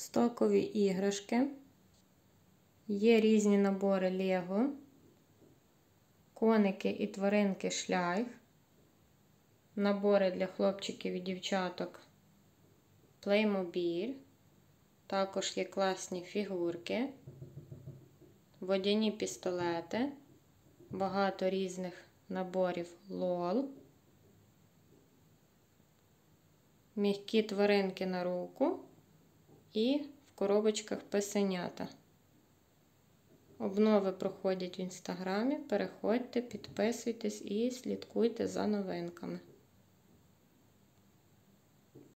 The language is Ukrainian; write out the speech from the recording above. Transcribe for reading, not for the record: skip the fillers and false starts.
стокові іграшки, є різні набори Лего, коники і тваринки Шляйф, набори для хлопчиків і дівчаток Playmobil, також є класні фігурки, водяні пістолети, багато різних наборів LOL, м'які тваринки на руку і в коробочках песенята. Обнови проходять в інстаграмі, переходьте, підписуйтесь і слідкуйте за новинками.